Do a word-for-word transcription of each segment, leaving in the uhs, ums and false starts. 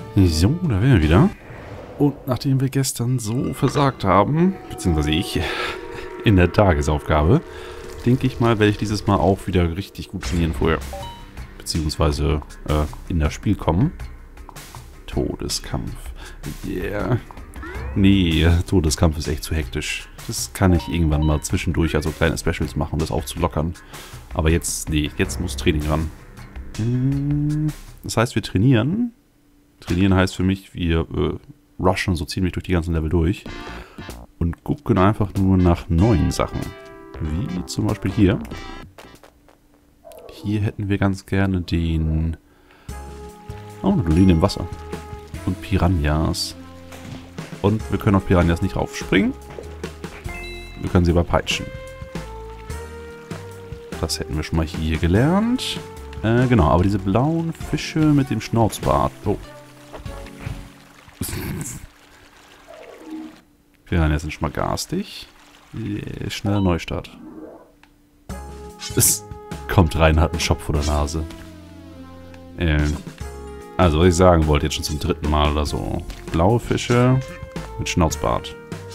So, da wären wir wieder. Und nachdem wir gestern so versagt haben, beziehungsweise ich, in der Tagesaufgabe, denke ich mal, werde ich dieses Mal auch wieder richtig gut trainieren vorher. Beziehungsweise äh, in das Spiel kommen. Todeskampf. Yeah. Nee, Todeskampf ist echt zu hektisch. Das kann ich irgendwann mal zwischendurch, also kleine Specials machen, um das aufzulockern. Aber jetzt, nee, jetzt muss Training ran. Das heißt, wir trainieren. Trainieren heißt für mich, wir äh, rushen so ziemlich durch die ganzen Level durch. Und gucken einfach nur nach neuen Sachen. Wie zum Beispiel hier. Hier hätten wir ganz gerne den... Oh, eine Doline im Wasser. Und Piranhas. Und wir können auf Piranhas nicht raufspringen. Wir können sie aber peitschen. Das hätten wir schon mal hier gelernt. Äh, genau, aber diese blauen Fische mit dem Schnauzbart. Oh. Piranhas sind schon mal garstig. Yeah, schneller Neustart. Es kommt rein, hat einen Shop vor der Nase. Ähm, also, was ich sagen wollte, jetzt schon zum dritten Mal oder so. Blaue Fische mit Schnauzbart.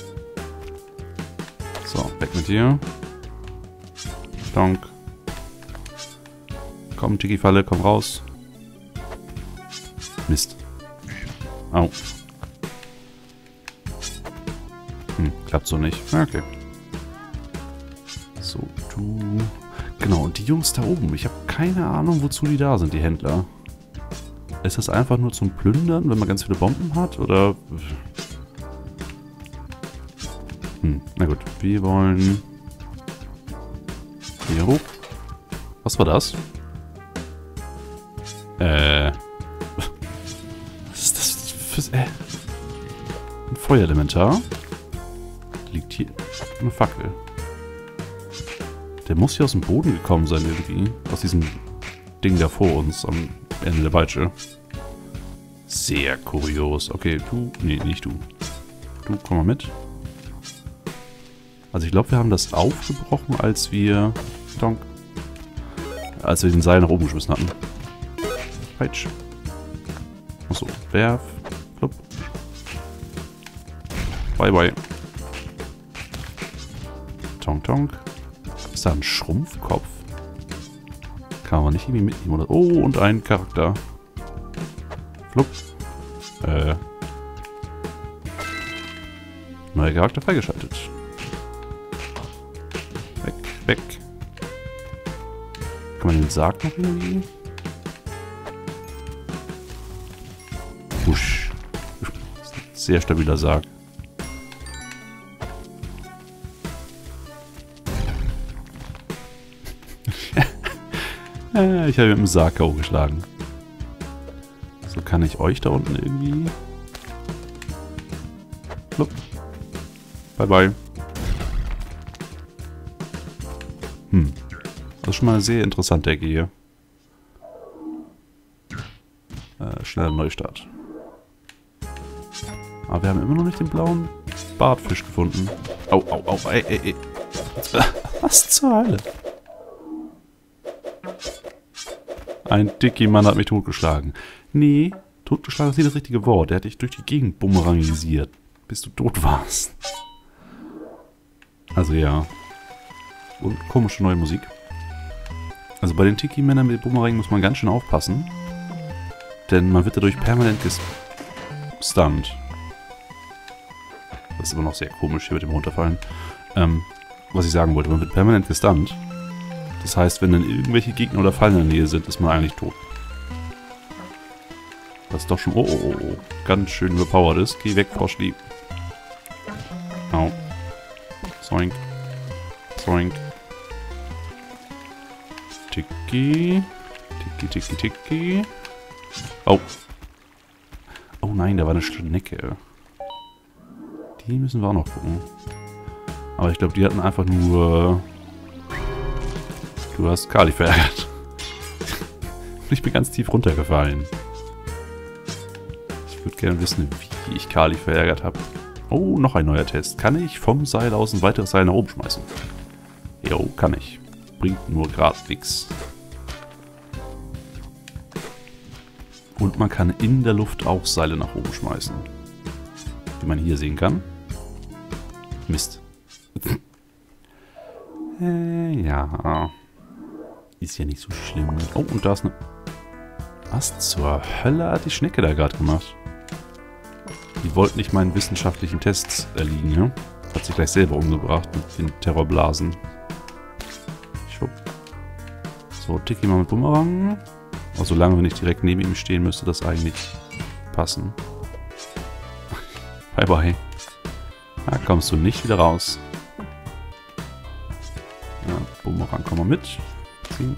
So, weg mit dir. Donk. Komm, Tiki-Falle, komm raus. Mist. Au. Hm, klappt so nicht. Okay. So, du... Genau, und die Jungs da oben. Ich habe keine Ahnung, wozu die da sind, die Händler. Ist das einfach nur zum Plündern, wenn man ganz viele Bomben hat? Oder... Hm, na gut. Wir wollen... Hier hoch. Was war das? Äh... Was ist das für... Äh... Ein Feuerelementar? Liegt hier eine Fackel. Der muss hier aus dem Boden gekommen sein irgendwie. Aus diesem Ding da vor uns am Ende der Peitsche. Sehr kurios. Okay, du... Nee, nicht du. Du, komm mal mit. Also ich glaube, wir haben das aufgebrochen, als wir... Donk. Als wir den Seil nach oben geschmissen hatten. Peitsch. Achso, werf. Plupp. Bye, bye. Tonk, tonk. Ist da ein Schrumpfkopf? Kann man nicht irgendwie mitnehmen, oder? Oh, und ein Charakter. Flupp. Äh. Neuer Charakter freigeschaltet. Weg, weg. Kann man den Sarg noch irgendwie? Husch. Sehr stabiler Sarg. Ich habe mit dem Sarg K O geschlagen. So, kann ich euch da unten irgendwie... Plupp. Bye, bye. Hm. Das ist schon mal eine sehr interessante Ecke hier. Äh, schneller Neustart. Aber wir haben immer noch nicht den blauen Bartfisch gefunden. Au, au, au, ey, ey, ey. Was zur Hölle? Ein Dicky-Mann hat mich totgeschlagen. Nee, totgeschlagen ist nicht das richtige Wort. Der hat dich durch die Gegend bumerangisiert, bis du tot warst. Also ja. Und komische neue Musik. Also bei den Tiki-Männern mit Bumerang muss man ganz schön aufpassen. Denn man wird dadurch permanent gestunt. Das ist immer noch sehr komisch hier mit dem Runterfallen. Ähm, was ich sagen wollte, man wird permanent gestunt. Das heißt, wenn dann irgendwelche Gegner oder Fallen in der Nähe sind, ist man eigentlich tot. Das ist doch schon... Oh, oh, oh. Ganz schön überpowered ist. Geh weg, Froschli. Au. Zoink. Zoink. Tiki. Tiki, tiki, tiki. Oh. Oh nein, da war eine Schnecke. Die müssen wir auch noch gucken. Aber ich glaube, die hatten einfach nur... Du hast Kali verärgert. Ich bin ganz tief runtergefallen. Ich würde gerne wissen, wie ich Kali verärgert habe. Oh, noch ein neuer Test. Kann ich vom Seil aus ein weiteres Seil nach oben schmeißen? Jo, kann ich. Bringt nur gerade nichts. Und man kann in der Luft auch Seile nach oben schmeißen. Wie man hier sehen kann. Mist. äh, ja. Ist ja nicht so schlimm. Oh, und da ist eine... Was zur Hölle hat die Schnecke da gerade gemacht? Die wollte nicht meinen wissenschaftlichen Tests erliegen, ja? Hat sich gleich selber umgebracht mit den Terrorblasen. Schupp. So, Tiki mal mit Bumerang. Aber solange wir nicht direkt neben ihm stehen, müsste das eigentlich passen. Bye bye. Da kommst du nicht wieder raus. Ja, Bumerang, komm mal mit. Ziehen.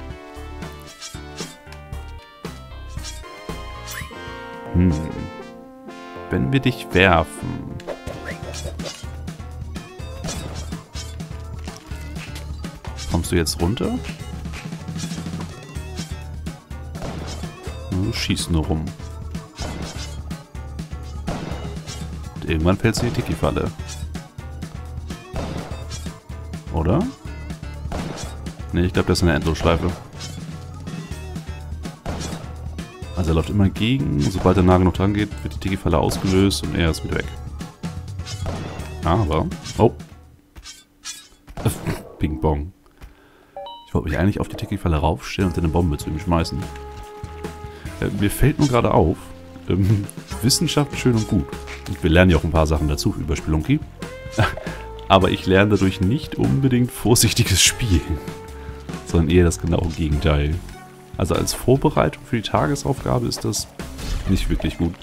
Hm. Wenn wir dich werfen. Kommst du jetzt runter? Du schießt nur rum. Und irgendwann fällst du in die Tiki-Falle. Oder? Ne, ich glaube, das ist eine Endlosschleife. Also er läuft immer gegen. Sobald er nah genug dran geht, wird die Tiki-Falle ausgelöst und er ist wieder weg. Aber... Oh. Ping Pong. Ich wollte mich eigentlich auf die Tiki-Falle raufstellen und eine Bombe zu ihm schmeißen. Äh, mir fällt nur gerade auf, ähm, Wissenschaft schön und gut. Und wir lernen ja auch ein paar Sachen dazu über Spelunky. Aber ich lerne dadurch nicht unbedingt vorsichtiges Spielen. Sondern eher das genaue Gegenteil. Also als Vorbereitung für die Tagesaufgabe ist das nicht wirklich gut.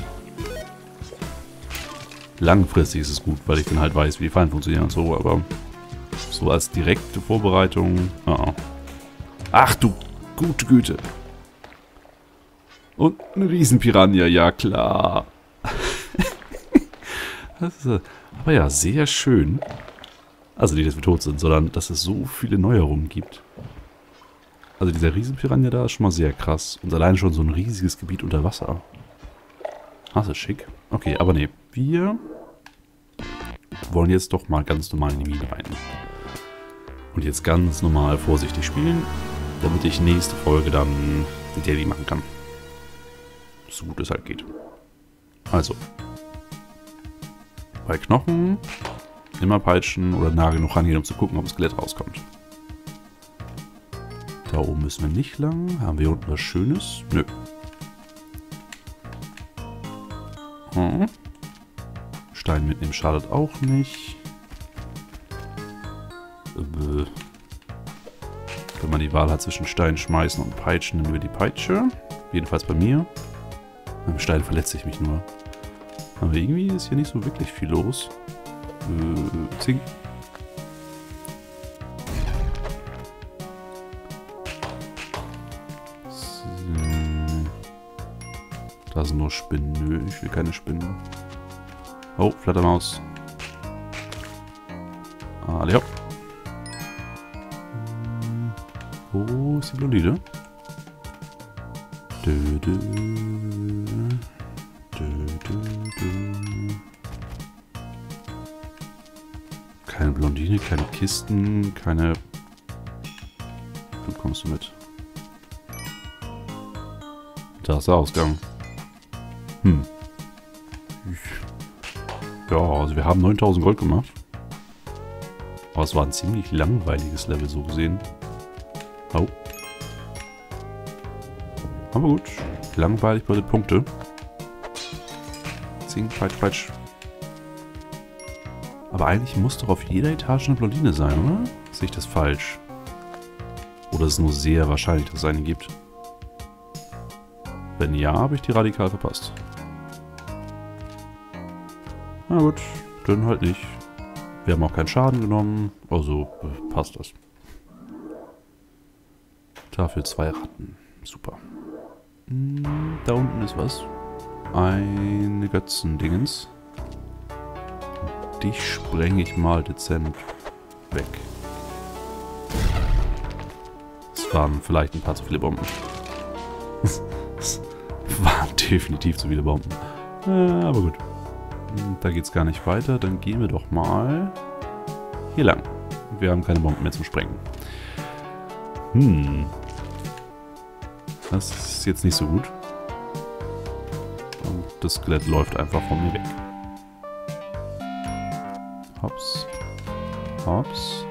Langfristig ist es gut, weil ich dann halt weiß, wie die Fallen funktionieren und so, aber so als direkte Vorbereitung... Oh. Ach du gute Güte. Und ein Riesenpiranha, ja klar. Das ist, aber ja, sehr schön. Also nicht, dass wir tot sind, sondern dass es so viele Neuerungen gibt. Also dieser Riesenpiranha da ist schon mal sehr krass. Und allein schon so ein riesiges Gebiet unter Wasser. Das ist schick. Okay, aber nee. Wir wollen jetzt doch mal ganz normal in die Mine rein. Und jetzt ganz normal vorsichtig spielen, damit ich nächste Folge dann die Daily machen kann. So gut es halt geht. Also. Bei Knochen immer peitschen oder nah genug rangehen, um zu gucken, ob ein Skelett rauskommt. Da oben müssen wir nicht lang. Haben wir hier unten was Schönes? Nö. Hm. Stein mitnehmen schadet auch nicht. Äh. Wenn man die Wahl hat zwischen Stein schmeißen und peitschen, nehmen wir die Peitsche. Jedenfalls bei mir. Beim Stein verletze ich mich nur. Aber irgendwie ist hier nicht so wirklich viel los. Äh, zing. Da sind nur Spinnen. Nö, ich will keine Spinnen. Oh, Flattermaus. Alle hopp. Wo ist die Blondine? Dö, dö, dö, dö, dö. Keine Blondine, keine Kisten, keine... Wo kommst du mit? Da ist der Ausgang. Hm. Ja, also wir haben neuntausend Gold gemacht. Aber es war ein ziemlich langweiliges Level so gesehen. Oh. Aber gut. Langweilig bei den Punkte. Zing, peitsch, peitsch. Aber eigentlich muss doch auf jeder Etage eine Blondine sein, oder? Sehe ich das falsch? Oder ist es nur sehr wahrscheinlich, dass es eine gibt? Wenn ja, habe ich die radikal verpasst. Na gut, dann halt nicht. Wir haben auch keinen Schaden genommen, also äh, passt das. Dafür zwei Ratten. Super. Hm, da unten ist was. Eine Götzendingens. Dich sprenge ich mal dezent weg. Es waren vielleicht ein paar zu viele Bomben. Es waren definitiv zu viele Bomben. Äh, aber gut. Da geht es gar nicht weiter. Dann gehen wir doch mal hier lang. Wir haben keine Bomben mehr zum Sprengen. Hm. Das ist jetzt nicht so gut. das Skelett läuft einfach von mir weg. Hops. Hops.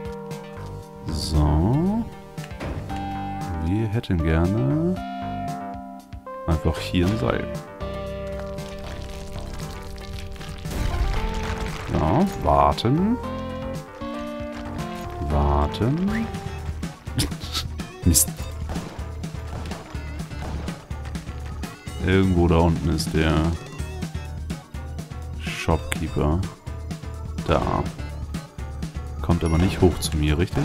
So. Wir hätten gerne einfach hier ein Seil. Ja, warten. Warten. Mist. Irgendwo da unten ist der Shopkeeper. Da. Kommt aber nicht hoch zu mir, richtig?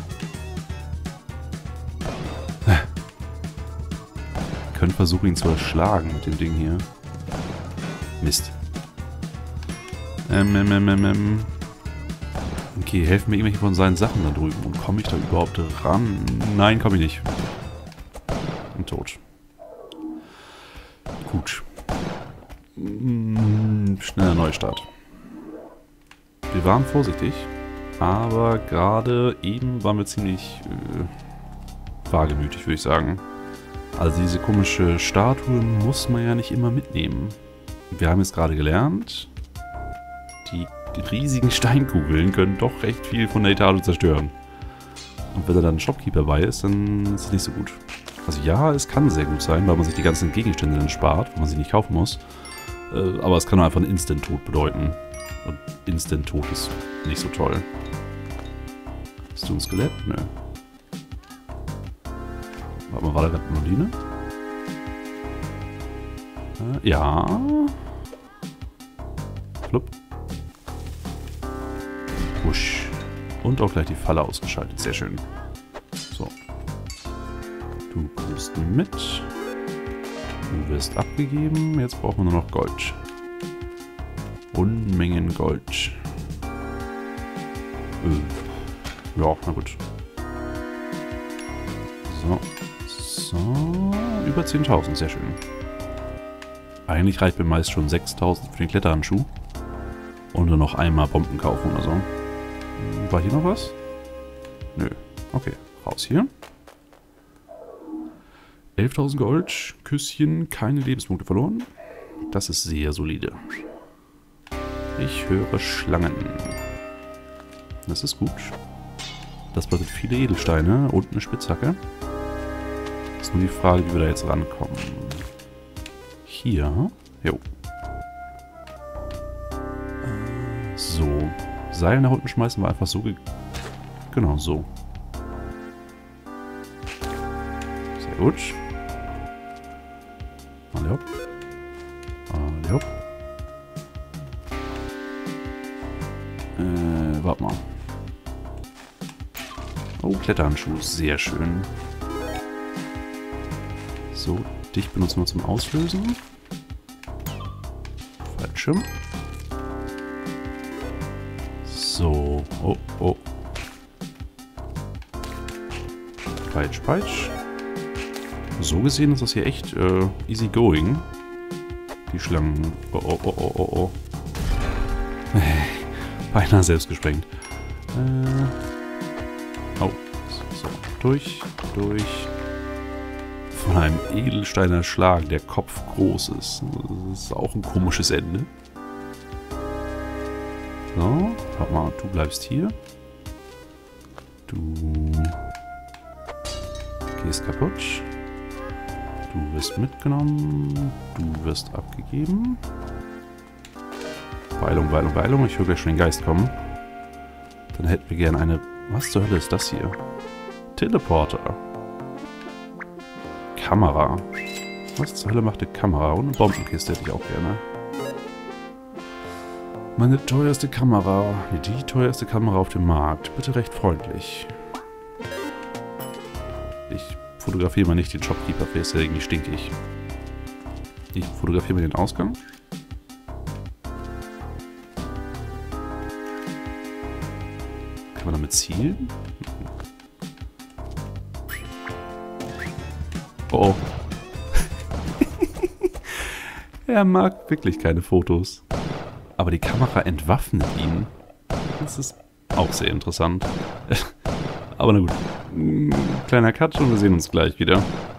Wir können versuchen, ihn zu erschlagen mit dem Ding hier. Mist. Ähm, ähm, ähm, ähm. Okay, helfen mir irgendwelche von seinen Sachen da drüben. Und komme ich da überhaupt ran? Nein, komme ich nicht. Bin tot. Gut. Schneller Neustart. Wir waren vorsichtig, aber gerade eben waren wir ziemlich äh, wagemütig, würde ich sagen. Also diese komische Statue muss man ja nicht immer mitnehmen. Wir haben jetzt gerade gelernt, die riesigen Steinkugeln können doch recht viel von der Etage zerstören. Und wenn da dann ein Shopkeeper bei ist, dann ist es nicht so gut. Also ja, es kann sehr gut sein, weil man sich die ganzen Gegenstände dann spart, wenn man sie nicht kaufen muss. Äh, aber es kann auch einfach einen Instant-Tod bedeuten. Und Instant-Tod ist nicht so toll. Bist du ein Skelett? Nö. Warte mal, war da gerade eine Moline? Äh, ja. Flupp. Husch. Und auch gleich die Falle ausgeschaltet. Sehr schön. So. Du kommst mit. Du wirst abgegeben. Jetzt brauchen wir nur noch Gold. Unmengen Gold. Äh. Ja, na gut. So. So. Über zehntausend. Sehr schön. Eigentlich reicht mir meist schon sechstausend für den Kletterhandschuh. Und nur noch einmal Bomben kaufen oder so. War hier noch was? Nö. Okay. Raus hier. elftausend Gold. Küsschen. Keine Lebenspunkte verloren. Das ist sehr solide. Ich höre Schlangen. Das ist gut. Das bedeutet viele Edelsteine und eine Spitzhacke. Ist nur die Frage, wie wir da jetzt rankommen. Hier. Jo. So. Seil nach unten schmeißen wir einfach so. Genau, so. Sehr gut. Alle hopp. Alle hopp. Äh, warte mal. Oh, Kletterhandschuh. Sehr schön. So, dich benutzen wir zum Auslösen. Fallschirm. So. Oh, oh. Peitsch, peitsch. So gesehen ist das hier echt äh, easy going. Die Schlangen. Oh, oh, oh, oh, oh, oh. Beinahe selbst gesprengt. Äh. Oh. So. Durch, durch. Von einem Edelstein erschlagen, der Kopf groß ist. Das ist auch ein komisches Ende. So, warte mal, du bleibst hier. Du gehst kaputt. Du wirst mitgenommen. Du wirst abgegeben. Beeilung, Beeilung, Beeilung. Ich höre gleich schon den Geist kommen. Dann hätten wir gerne eine... Was zur Hölle ist das hier? Teleporter. Kamera. Was zur Hölle macht eine Kamera? Und eine Bombenkiste hätte ich auch gerne. Meine teuerste Kamera. Die teuerste Kamera auf dem Markt. Bitte recht freundlich. Ich fotografiere mal nicht den Shopkeeper, der ist ja irgendwie stinkig. Ich fotografiere mal den Ausgang. Kann man damit zielen? Oh. Er mag wirklich keine Fotos. Aber die Kamera entwaffnet ihn. Das ist auch sehr interessant. Aber na gut. Kleiner Cut und wir sehen uns gleich wieder.